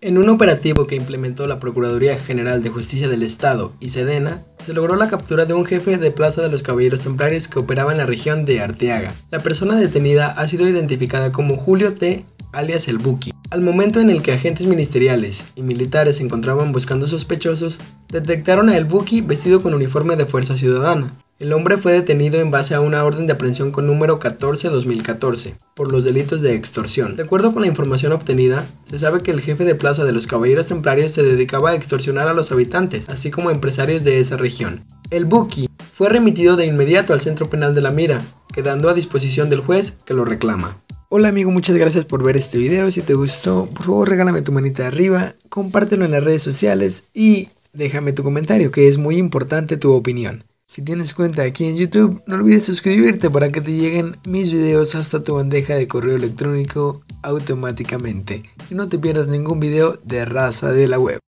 En un operativo que implementó la Procuraduría General de Justicia del Estado y Sedena, se logró la captura de un jefe de Plaza de los Caballeros Templarios que operaba en la región de Arteaga. La persona detenida ha sido identificada como Julio T., alias El Buki. Al momento en el que agentes ministeriales y militares se encontraban buscando sospechosos, detectaron a El Buki vestido con uniforme de Fuerza Ciudadana. El hombre fue detenido en base a una orden de aprehensión con número 14/2014 por los delitos de extorsión. De acuerdo con la información obtenida, se sabe que el jefe de Plaza de los Caballeros Templarios se dedicaba a extorsionar a los habitantes, así como empresarios de esa región. El Buki fue remitido de inmediato al Centro Penal de La Mira, quedando a disposición del juez que lo reclama. Hola amigo, muchas gracias por ver este video. Si te gustó, por favor regálame tu manita arriba, compártelo en las redes sociales y déjame tu comentario, que es muy importante tu opinión. Si tienes cuenta aquí en YouTube, no olvides suscribirte para que te lleguen mis videos hasta tu bandeja de correo electrónico automáticamente y no te pierdas ningún video de Raza de la Web.